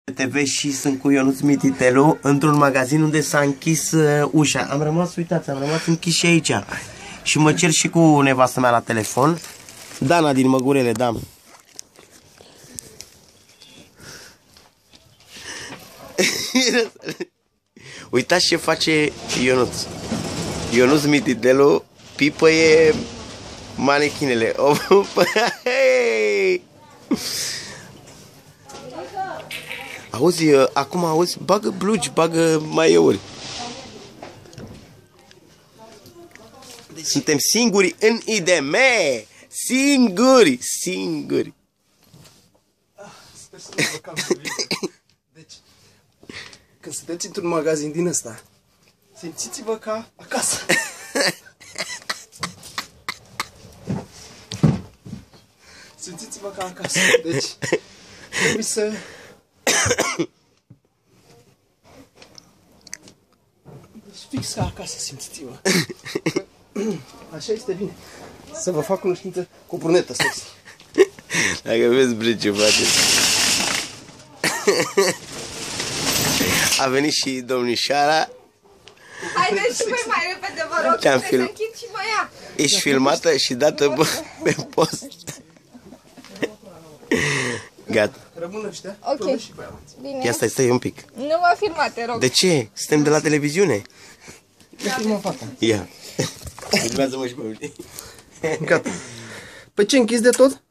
TV și sunt cu Ionuț Mititelu într-un magazin unde s-a închis ușa. Am rămas, uitați, am rămas închis și aici. Și mă cer și cu nevastă mea la telefon. Dana din Măgurele, da. Uitați ce face Ionuț. Ionuț Mititelu pipăie manechinele. Auzi, acum auzi, bagă blugi, bagă maiouri. Suntem singuri în IDM. Singuri, singuri. Sper să nu vă cam Deci, când sunteți într-un magazin din ăsta, simțiți-vă ca acasă. Simțiți-vă ca acasă. Deci, trebuie să... Deci, fix ca acasă, simțiți-vă. Așa este bine. Să vă fac cunoștință cu o brunetă sexy. Dacă vezi bre ce face. A venit și domnișoara. Haideți și voi mai repede, vă rog, Te-am să film... închid și mai ia. Ești filmată și dată pe post. Gata. Rămân ăștia. Ok. Bine. Ia stai un pic. Nu mă filma, te rog. De ce? Suntem de la televiziune. Ia filmă fata. Ia. Filmează-mă și pe mine. Gata. Păi ce, închis de tot?